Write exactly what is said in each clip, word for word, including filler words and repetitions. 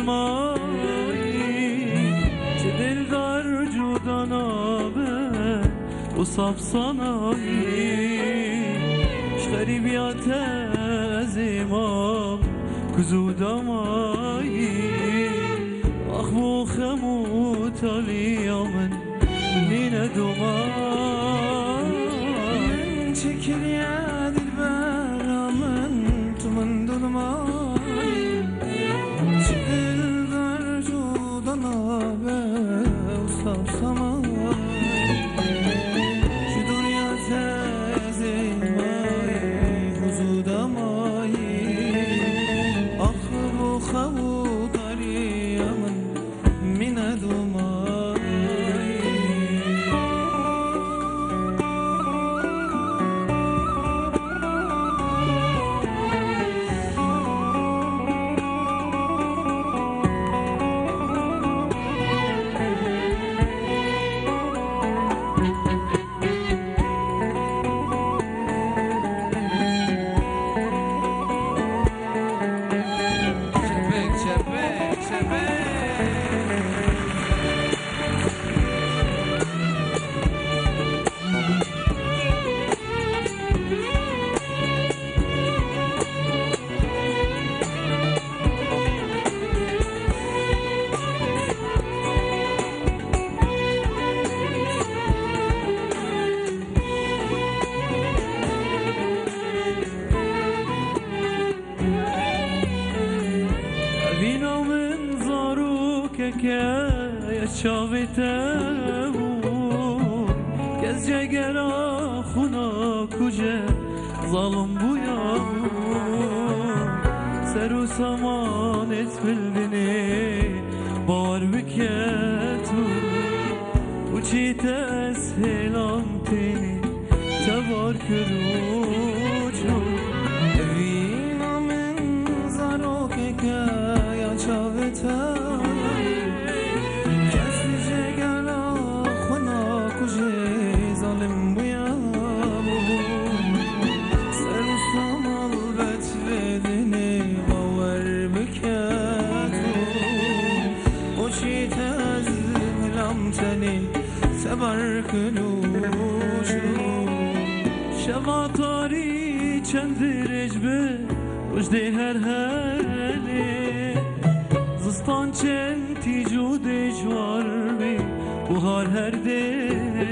دلمایی چه دلدار جدا نابه و سابسانایی غریبیات از امام کزودمایی آخ بوخمو تالیا من نین دومان چکل یا دل برا من تو من دلمایی چه دل در جودا نابه و سابسمایی چه دنیا تزیمایی حضودمایی آخر و خبو داری من من که شاویته بود کس جگرا خونا کجه ظالم بویا سر و سامانت بلبینی بار بکتو و چی تسهیلان تینی تبار کروچو وینا من زارو که که یا شاویته سبر کنوشو شما تاری چند رجبه رجده هر هلی زستان چند تیجو دجوار بی بوهار هر دل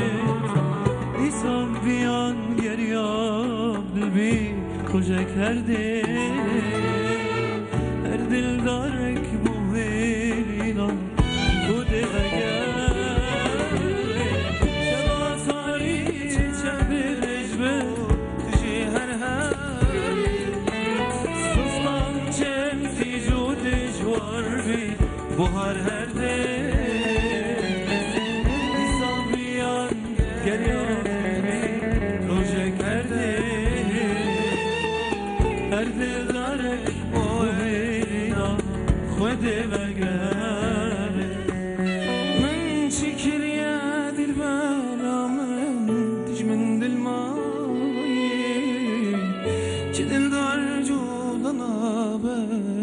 ایسان بیان گریاب دل بی کجک هر دل هر دل دارک بوهیلان بوده بگر بوهار هر دل ایسان بیان گریان روژک هر دل هر دل دارک بوهینا خوده بگره من شکر یا دل برا من دیج من دل مایی چه دل دار جودا نابه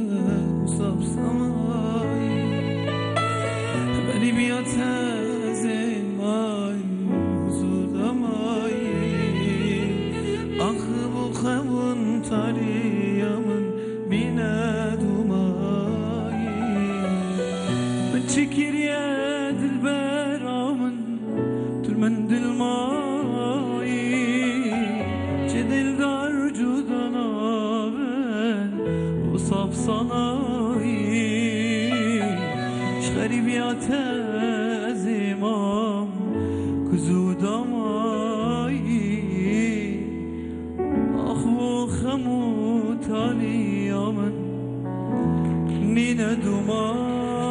سابسمایی غریبیات از مای حضودمایی آخ بخمون تاریمن بیندومایی من چکر یا دل برامن تر من دل مایی چه دل دار جودا نابن و سابسانایی غریبیات از امام کزودمایی آخ و خمو تالی من نین دومان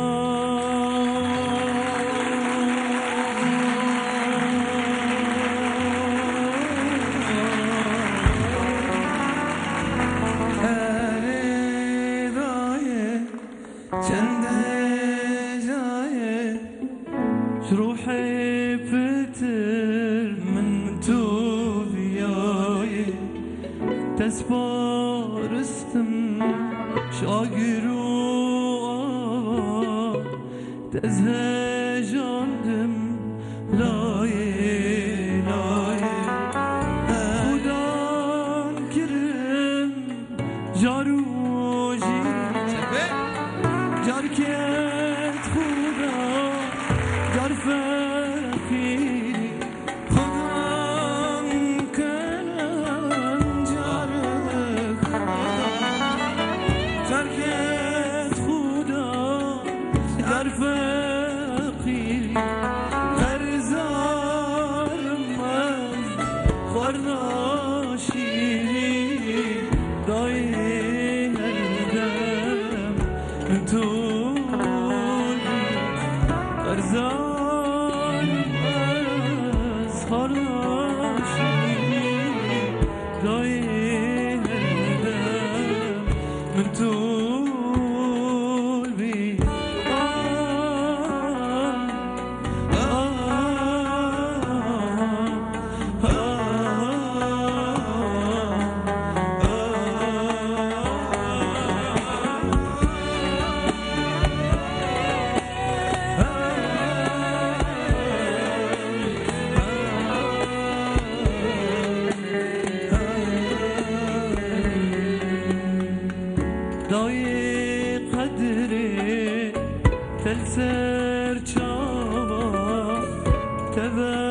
روحي فتر من تو بياي تسبارستم شاقرو دزهجاندم لایه لایه خودان کرم جاروجی جار کت خدا جار فقیری خودان کرم جار جار کت خدا جار فقیری قرزارم از خورناشیری دای هردم تولی قرزارم از خورناشیری دای هردم تولی دای قدری تل سر چاوا تبا